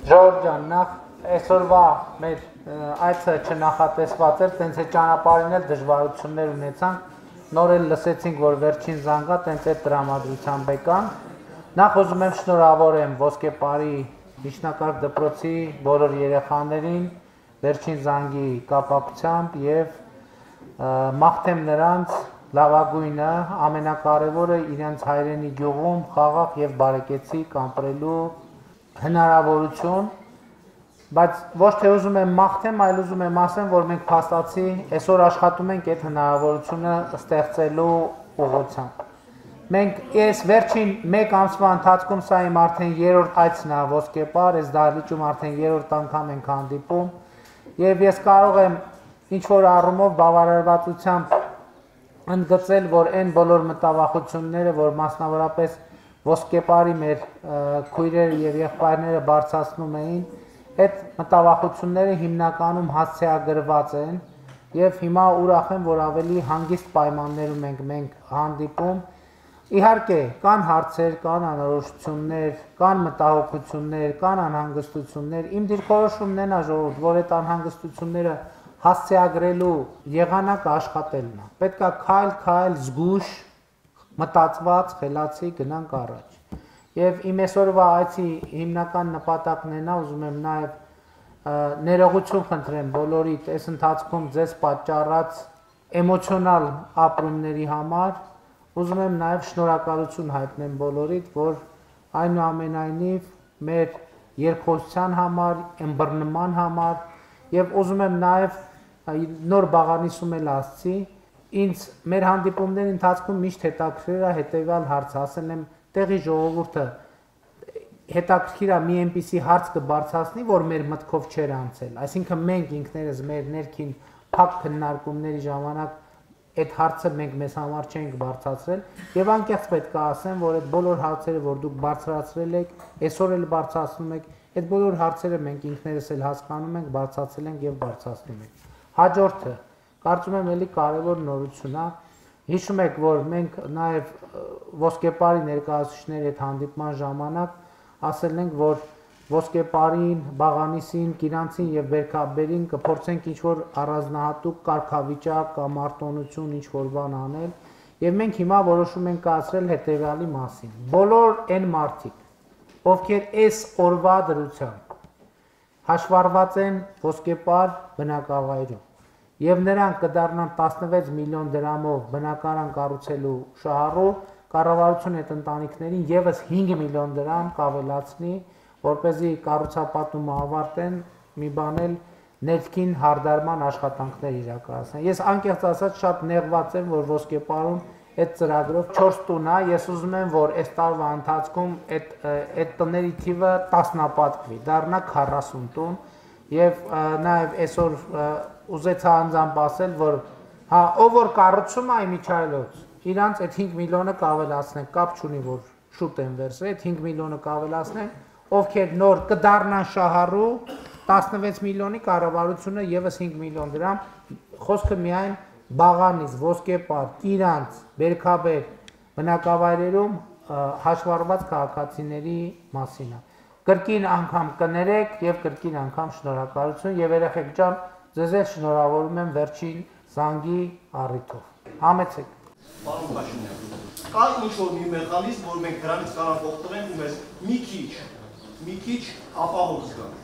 Ժողովուրդ ջան, նախ այսօրվա մեր այցը չնախատեսված էր, տենց է ճանապարհին էլ դժվարություններ ունեցանք, նոր էլ լսեցինք, որ վերջին զանգա տենց այդ տրամադրությամբ եկան։ Նախ ուզում եմ շնորհավորեմ Ոսկե Պարի միջնակարգ դպրոցի բոլոր երեխաներին վերջին զանգի կապակցությամբ եւ մաղթեմ նրանց լավագույնը, ամենակարևորը իրենց հայրենի գյուղում խաղաղ եւ բարեկեցիկ ապրելու հնարավորություն, բայց ոչ թե ուզում եմ մաղթեմ, այլ ուզում եմ ասեմ, որ մենք փաստացի այսօր աշխատում ենք այդ հնարավորությունը ստեղծելու ուղղությամբ։ Մենք այս վերջին 1 ամսվա ընթացքում սա իմ արդեն 3-րդ այցն է Ոսկե Պար, այս դահլիճում արդեն 3-րդ անգամ ենք հանդիպում, եւ ես կարող եմ ինչ-որ առումով բավարարվածությամբ ընդգծել, որ այն բոլոր մտավախությունները, որ մասնավորապես Ոսկե Պարի մեր քույրերը եւ եղբայրները բարձրացնում էին, այդ մտավախությունները հիմնականում հասցեագրված են եւ հիմա ուրախ եմ, որ ավելի հանգիստ պայմաններում ենք մենք հանդիպում։ Իհարկե, կան հարցեր, կան անորոշություններ, կան մտահոգություններ, կան անհանգստություններ։ Իմ դիրքորոշումն է ժողովուրդ, որ այդ անհանգստությունները հասցեագրելու եղանակը աշխատելն է։ Պետք է քայլ-քայլ զգուշ մտածված, խելացի գնանք առաջ։ Եվ իմ այսօրվա այցի հիմնական նպատակն է նա, ուզում եմ նաև ներողություն խնդրեմ բոլորիդ այս ընթացքում ձեզ պատճառած էմոցիոնալ ապրումների համար, ուզում եմ նաև շնորհակալություն հայտնեմ բոլորիդ, որ այնուամենայնիվ մեր երկխոսության համար, ըմբռնման համար եւ ուզում եմ նաև նոր բաղանիսում էլ ասցի, ինձ մեր հանդիպումների ընթացքում միշտ հետաքրքիր է հետեւյալ հարցը, ասել եմ տեղի ժողովուրդը հետաքրքիր է մի այնպիսի հարց կբարձրացնի, որ մեր մտքով չէր անցել, այսինքն մենք ինքներս մեր ներքին փակ քննարկումների ժամանակ այդ հարցը մենք մեզ համար չենք բարձրացրել եւ անկեղծ պետք է ասեմ, որ այդ բոլոր հարցերը, որ դուք բարձրացրել եք, այսօր էլ բարձրացնում եք, այդ բոլոր հարցերը մենք ինքներս էլ հասկանում ենք, բարձրացել ենք եւ բարձրացնում ենք։ Հաջորդը կարծում եմ էլի կարևոր նորություն է։ Հիշում եք, որ մենք նաև Ոսկե Պարի ներկայացուցիչների հետ հանդիպման ժամանակ ասել ենք, որ Ոսկե Պարին, Բաղանիսին, Կիրանցին եւ Բերքաբերին կփորձենք ինչ-որ առանձնահատուկ կարգավիճակ կամ արտոնություն ինչ-որ բան անել, եւ մենք հիմա որոշում ենք կայացրել հետեւյալի մասին։ Բոլոր այն մարդիկ, ովքեր այս օրվա դրությամբ հաշվառված են Ոսկե Պար բնակավայրում, եւ նրանք կդառնան 16 միլիոն դրամով բնակարան կառուցելու շահառու, կառավարությունը այդ ընտանիքներին եւս 5 միլիոն դրամ կավելացնի, որպեսզի կառուցապատումը ավարտեն, մի բան էլ ներքին հարդարման աշխատանքներ իրականացնեն։ Ես անկեղծ ասած շատ նեղված եմ, որ Ոսկե Պարում այդ ծրագրով 4 տուն է, ես ուզում եմ, որ այս տարվա ընթացքում այդ տների թիվը տասնապատկվի, դառնա 40 տուն, եւ նաեւ այսօր ուզեցա անձամբ ասել, որ հա ով որ կառուցում է Միչայելոց, իրանց այդ 5 միլիոնը կավելացնենք, կապ չունի, որ շուտ են վերցրել, այդ 5 միլիոնը կավելացնենք, ովքեր նոր կդառնան շահառու 16 միլիոնի կառավարությունը եւս 5 միլիոն դրամ, խոսքը միայն Բաղանից, Ոսկե Պար, Կիրանց, Բերքաբեր բնակավայրերում հաշվառված քաղաքացիների մասին է։ Կրկին անգամ կներեք եւ կրկին անգամ շնորհակալություն եւ երեխեք ջան, ձեզ շնորհավորում եմ վերջին զանգի առիթով։ Համեցեք։ Պարոն Փաշինյան, կա ինչ-որ մի մեխանիզմ, որ մենք դրանից կարող օգտվենք ու մեզ մի քիչ ապահով զգանք։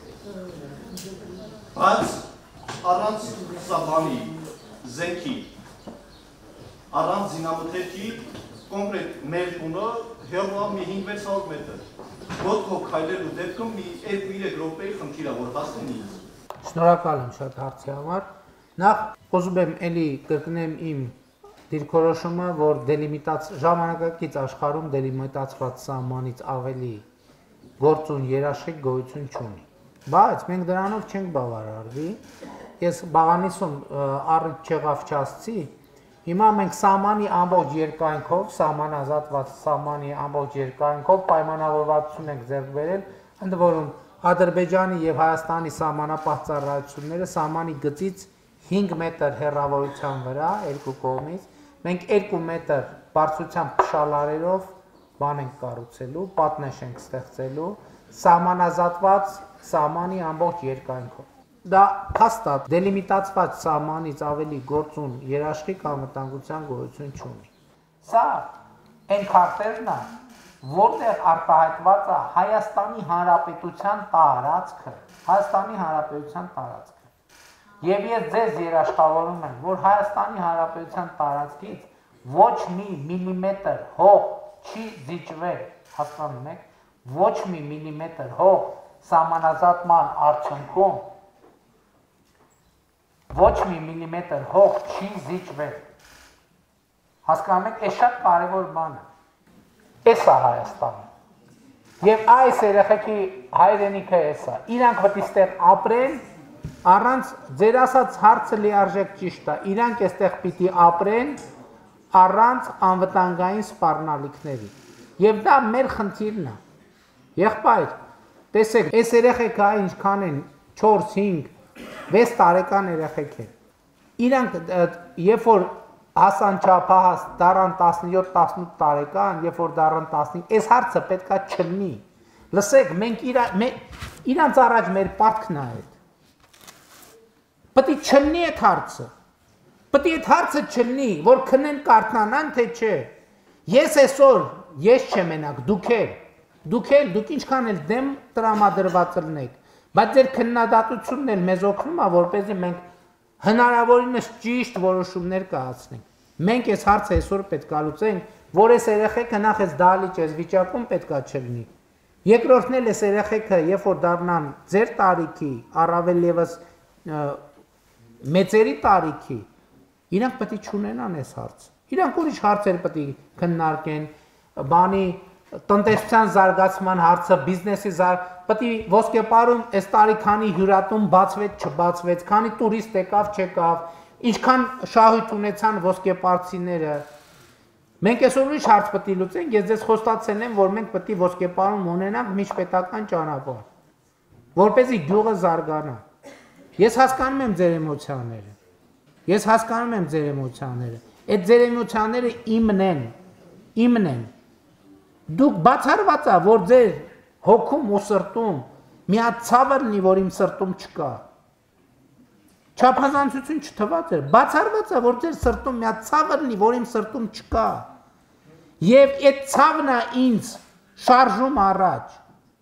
Բայց առանց սահմանի, զենքի, առանց զինամթերքի, կոնկրետ մեր տունը հեռու է մի 5-600 մետր։ Ոտքով քայլելու դեպքում մի 2-3 րոպեի խնդիր է, որ հասնի ինձ։ Շնորհակալ եմ շատ հարցի համար։ Նախ ուզում եմ էլի կրկնեմ իմ դիրքորոշումը, որ ժամանակակից աշխարհում դելիմիտացված սահմանից ավելի գործուն երաշխիք գոյություն չունի։ Բայց մենք դրանով չենք բավարարվի։ Ես Բաղանիսում առիթ չեղավ չասցի, հիմա մենք սահմանի ամբողջ երկայնքով, սահմանազատված սահմանի ամբողջ երկայնքով պայմանավորվածություն ենք ձեռք բերել, ընդ որում Ադրբեջանի եւ Հայաստանի սահմանապահ ծառայությունները սահմանի գծից 5 մետր հեռավորության վրա երկու կողմից մենք 2 մետր բարձրությամբ փշալարերով բան ենք կառուցելու, պատնեշ ենք ստեղծելու, սահմանազատված սահմանի ամբողջ երկայնքով։ Դա փաստ է, դելիմիտացված սահմանից ավելի գործուն երաշխիք անվտանգության գոյություն չունի։ Սա այն քարտերն է, որտեղ արտահայտված է Հայաստանի Հանրապետության տարածքը, Հայաստանի Հանրապետության տարածքը։ Եվ ես ձեզ երաշխավորում եմ, որ Հայաստանի Հանրապետության տարածքից ոչ մի միլիմետր հող չի զիջվել, հասկանում եք, ոչ մի միլիմետր հող սահմանազատման արդյունքում ոչ մի միլիմետր հող չի զիջվել։ Հասկանում եք, այս շատ կարևոր բան է։ Էս է Հայաստանը։ Եվ այս երեխեքի հայրենիքը էս է։ Իրանք պետք է ստեղ ապրեն, առանց ձեր ասած հարցը լիարժեք ճիշտ է։ Իրանք այստեղ պիտի ապրեն առանց անվտանգային սպառնալիքների։ Եվ դա մեր խնդիրն է։ Եղբայր, տեսեք, այս երեխեքը ինչքան են 4, 5, 6 տարեկան երեխեք են։ Իրանք երբ որ հասան չափահաս դառան 17-18 տարեկան, երբ որ դառան 15, այս հարցը պետքա չլինի։ Լսեք, մենք իրանց առաջ մեր պարտքն է այդ։ Պետք է չլինի այդ հարցը։ Պետք է այդ հարցը չլինի, որ քնեն կարթնանան, թե չէ։ Ես այսօր, ես չեմ մենակ, դուք ինչքան էլ դեմ տրամադրված լինեք, բայց ձեր քննադատությունն էլ մեզ օգնում է, որպեսզի մենք հնարավորինս ճիշտ որոշումներ կայացնենք։ Մենք այս հարցը այսօր պետք է լուծենք, որ այս երեխեքը նախ այս դահլիճ այս վիճակում պետքա չլինի։ Երկրորդն էլ այս երեխեքը, երբ որ դառնան ձեր տարիքի, առավել ևս մեծերի տարիքի, իրանք պետք է չունենան այս հարցը։ Իրանք ուրիշ հարցեր պետք է քննարկեն, բանի տնտեսության զարգացման հարցը, բիզնեսի պետք է ոսկեպարում այս տարի քանի հյուրատուն բացվեց, չբացվեց, քանի տուրիստ եկավ, չեկավ, ինչքան շահույթ ունեցան ոսկեպարցիները։ Մենք այսօր ուրիշ հարց պետք է լուծենք, ես ձեզ խոստացել եմ, որ մենք պետք է ոսկեպարում ունենանք միջպետական ճանապարհ, որպեսզի գյուղը զարգանա։ Ես հասկանում եմ ձեր էմոցիաները։ Այդ ձեր էմոցիաները իմն են։ Դուք բացառված է, որ ձեր հոգում ու սրտում մի հատ ցավը լինի, որ իմ սրտում չկա։ Չափազանցություն չթված է, բացառված է, որ ձեր սրտում մի հատ ցավը լինի, որ իմ սրտում չկա։ Եվ այդ ցավն է ինձ շարժում առաջ։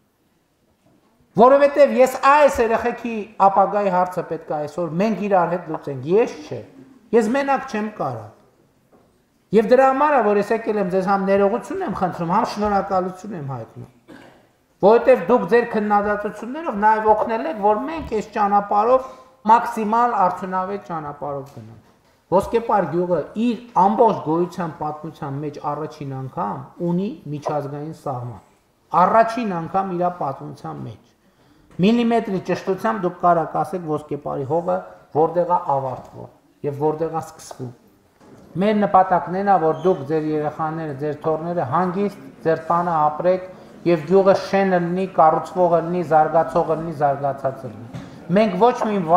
Որովհետև ես այս երեխեքի ապագայի հարցը պետք է այսօր մենք իրար հետ լուծենք, ես չէ։ Ես մենակ չեմ կարող։ Եվ դրա համար է, որ ես եկել եմ ձեզ համ ներողություն եմ խնդրում, համ շնորհակալություն եմ հայտնում։ Որովհետև դուք ձեր քննադատություններով նաև օգնել եք, որ մենք այս ճանապարհով մաքսիմալ արդյունավետ ճանապարհով գնանք։ Ոսկեպար գյուղը իր ամբողջ գոյության պատմության մեջ առաջին անգամ ունի միջազգային սահման։ Առաջին անգամ իր պատմության մեջ։ Միլիմետրի ճշտությամբ դուք կարող ասեք Ոսկեպարի հողը որտեղ է ավարտվում եւ որտեղ է սկսվում։ Մեր նպատակն է, որ դուք ձեր երեխաները, ձեր թոռները հանգիստ ձեր տանը ապրեք եւ գյուղը շենը լինի, կառուցվողը լինի, զարգացողը լինի, զարգացածը լինի։ Մենք ոչ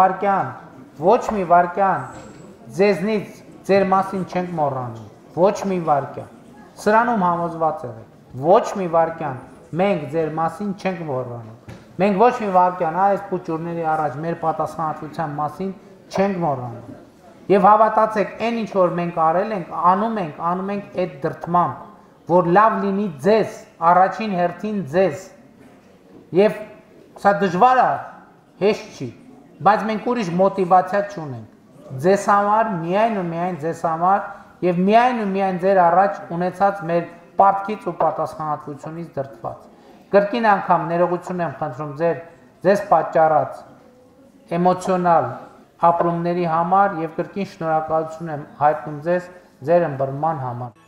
մի վարքյան ձեզնից ձեր մասին չենք մոռանում, ոչ մի վարքյան։ Սրանում համոզված եղեք, ոչ մի վարքյան մենք ձեր մասին չենք մոռանում։ Մենք ոչ մի վարքյան այս փուճուրների առաջ մեր պատասխանատվության մասին չենք մոռանում։ Եվ հավատացեք, այն ինչ որ մենք արել ենք, անում ենք այդ դրդմամբ, որ լավ լինի ձեզ, առաջին հերթին ձեզ։ Եվ սա դժվար է, հեշտ չի, բայց մենք ուրիշ մոտիվացիա չունենք։ Ձեզ համար, միայն ու միայն ձեզ համար եւ միայն ու միայն ձեր առաջ ունեցած մեր պարտքից ու պատասխանատվությունից դրդված։ Կրկին անգամ ներողություն եմ խնդրում ձեզ պատճառած էմոցիոնալ ապրումների համար եւ կրկին շնորհակալություն եմ հայտնում ձեզ ձեր ըմբռնման համար։